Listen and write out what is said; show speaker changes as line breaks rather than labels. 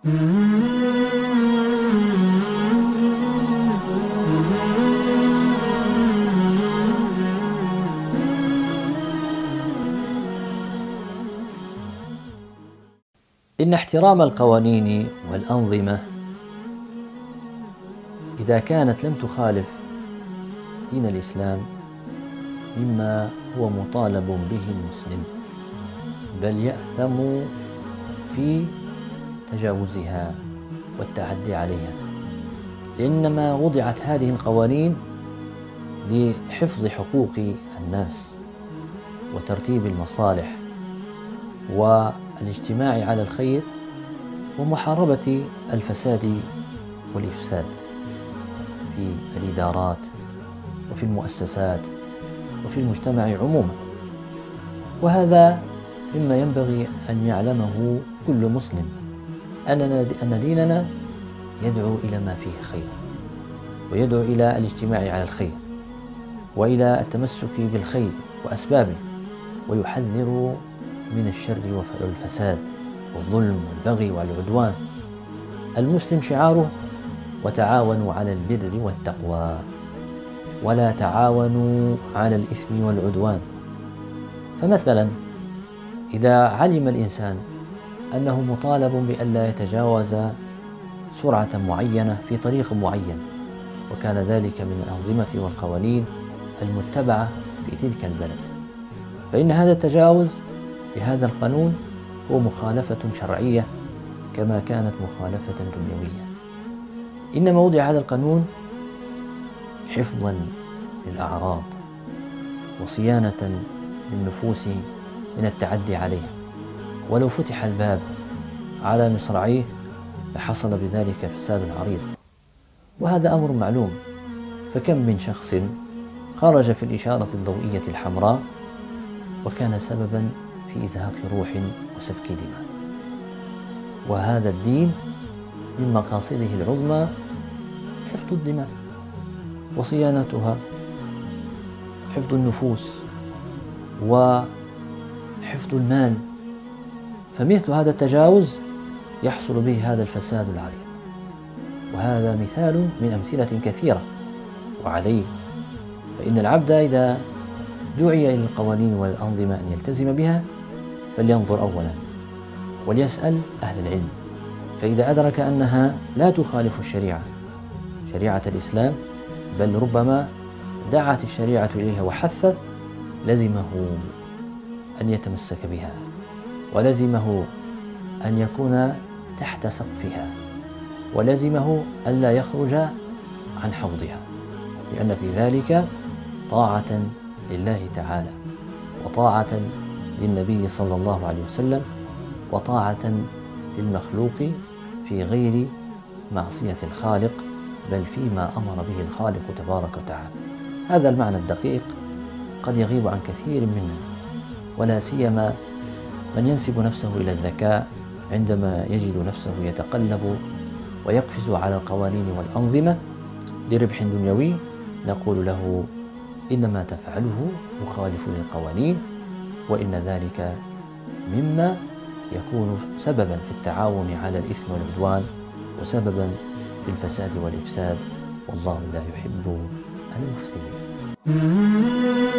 إن احترام القوانين والأنظمة إذا كانت لم تخالف دين الإسلام مما هو مطالب به المسلم، بل يأثم في تجاوزها والتعدي عليها، لأنما وضعت هذه القوانين لحفظ حقوق الناس وترتيب المصالح والاجتماع على الخير ومحاربة الفساد والإفساد في الإدارات وفي المؤسسات وفي المجتمع عموما. وهذا مما ينبغي أن يعلمه كل مسلم، أن ديننا يدعو إلى ما فيه خير، ويدعو إلى الاجتماع على الخير وإلى التمسك بالخير وأسبابه، ويحذر من الشر والفساد والظلم والبغي والعدوان. المسلم شعاره: وتعاونوا على البر والتقوى ولا تعاونوا على الإثم والعدوان. فمثلا إذا علم الإنسان أنه مطالب بأن لا يتجاوز سرعة معينة في طريق معين، وكان ذلك من الأنظمة والقوانين المتبعة في تلك البلد، فإن هذا التجاوز بهذا القانون هو مخالفة شرعية كما كانت مخالفة دنيوية. إنما وضع هذا القانون حفظا للأعراض وصيانة للنفوس من التعدي عليها، ولو فتح الباب على مصراعيه لحصل بذلك فساد عريض، وهذا أمر معلوم. فكم من شخص خرج في الإشارة الضوئية الحمراء وكان سببا في إزهاق روح وسفك دماء. وهذا الدين من مقاصده العظمى حفظ الدماء وصيانتها، حفظ النفوس وحفظ المال. فمثل هذا التجاوز يحصل به هذا الفساد العريض، وهذا مثال من أمثلة كثيرة. وعليه فإن العبد إذا دعي إلى القوانين والأنظمة أن يلتزم بها فلينظر أولا وليسأل أهل العلم، فإذا أدرك أنها لا تخالف شريعة الإسلام، بل ربما دعت الشريعة إليها وحثت، لزمه أن يتمسك بها، ولزمه أن يكون تحت سقفها، ولزمه أن لا يخرج عن حوضها، لأن في ذلك طاعة لله تعالى، وطاعة للنبي صلى الله عليه وسلم، وطاعة للمخلوق في غير معصية الخالق، بل فيما أمر به الخالق تبارك وتعالى. هذا المعنى الدقيق قد يغيب عن كثير منا، ولا سيما من ينسب نفسه إلى الذكاء عندما يجد نفسه يتقلب ويقفز على القوانين والأنظمة لربح دنيوي. نقول له: إنما تفعله مخالف للقوانين، وإن ذلك مما يكون سببا في التعاون على الإثم والعدوان، وسببا في الفساد والإفساد، والله لا يحب المفسدين.